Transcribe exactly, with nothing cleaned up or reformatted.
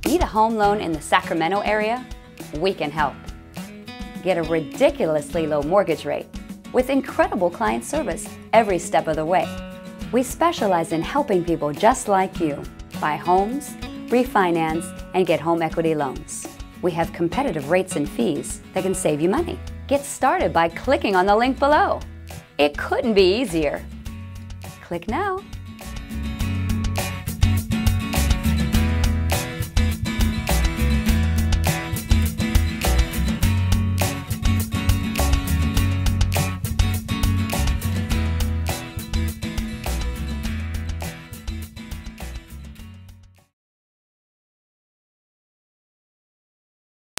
Need a home loan in the Sacramento area? We can help. Get a ridiculously low mortgage rate with incredible client service every step of the way. We specialize in helping people just like you buy homes, refinance, and get home equity loans. We have competitive rates and fees that can save you money. Get started by clicking on the link below. It couldn't be easier. Click now.